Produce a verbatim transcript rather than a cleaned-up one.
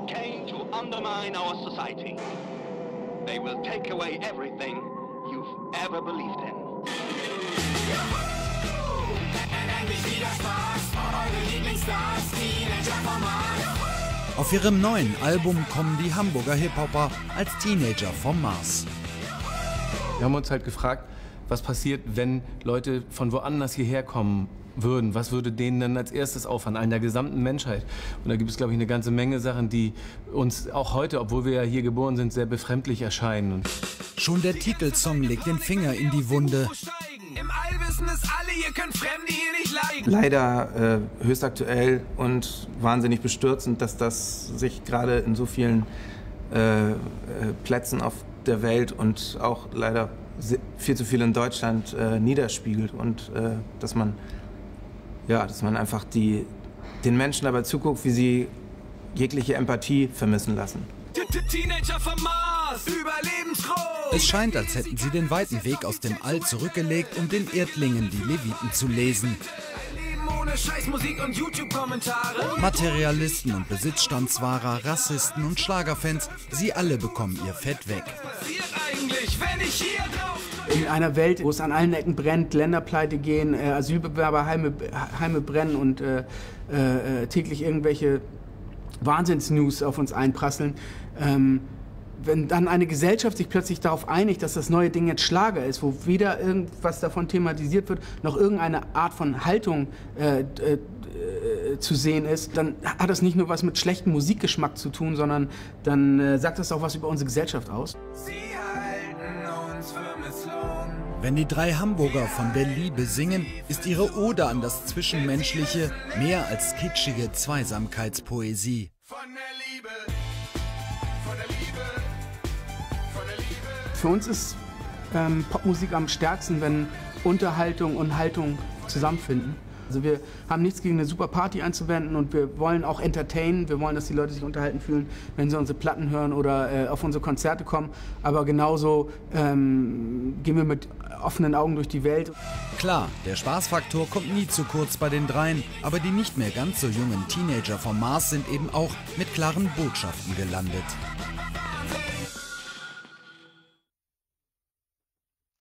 came to undermine our society. They will take away everything you've ever believed in. Auf ihrem neuen Album kommen die Hamburger Hip-Hopper als Teenager vom Mars. Wir haben uns halt gefragt, was passiert, wenn Leute von woanders hierher kommen würden. Was würde denen dann als erstes auffallen, an der gesamten Menschheit? Und da gibt es, glaube ich, eine ganze Menge Sachen, die uns auch heute, obwohl wir ja hier geboren sind, sehr befremdlich erscheinen. Schon der Titelsong legt den Finger in die Wunde. Im All wissen es alle, ihr könnt Fremde hier nicht leiden. Leider äh, höchst aktuell und wahnsinnig bestürzend, dass das sich gerade in so vielen äh, äh, Plätzen auf der Welt und auch leider viel zu viel in Deutschland äh, niederspiegelt und äh, dass man ja, dass man einfach die, den Menschen dabei zuguckt, wie sie jegliche Empathie vermissen lassen. Teenager vom Mars, überlebensgroß. Es scheint, als hätten sie den weiten Weg aus dem All zurückgelegt, um den Erdlingen die Leviten zu lesen. Ohne Scheißmusik und YouTube-Kommentare. Materialisten und Besitzstandswahrer, Rassisten und Schlagerfans, sie alle bekommen ihr Fett weg. Was passiert eigentlich, wenn ich hier drauf In einer Welt, wo es an allen Ecken brennt, Länderpleite gehen, äh, Asylbewerberheime Heime brennen und äh, äh, täglich irgendwelche Wahnsinnsnews auf uns einprasseln, ähm, wenn dann eine Gesellschaft sich plötzlich darauf einigt, dass das neue Ding jetzt Schlager ist, wo weder irgendwas davon thematisiert wird, noch irgendeine Art von Haltung äh, äh, zu sehen ist, dann hat das nicht nur was mit schlechtem Musikgeschmack zu tun, sondern dann äh, sagt das auch was über unsere Gesellschaft aus. Sie halten uns für misslungen. Wenn die drei Hamburger von der Liebe singen, ist ihre Ode an das Zwischenmenschliche mehr als kitschige Zweisamkeitspoesie. Von der Liebe, von der Liebe, von der Liebe. Für uns ist ähm, Popmusik am stärksten, wenn Unterhaltung und Haltung zusammenfinden. Also wir haben nichts gegen eine super Party einzuwenden und wir wollen auch entertainen. Wir wollen, dass die Leute sich unterhalten fühlen, wenn sie unsere Platten hören oder äh, auf unsere Konzerte kommen. Aber genauso ähm, gehen wir mit offenen Augen durch die Welt. Klar, der Spaßfaktor kommt nie zu kurz bei den dreien, aber die nicht mehr ganz so jungen Teenager vom Mars sind eben auch mit klaren Botschaften gelandet.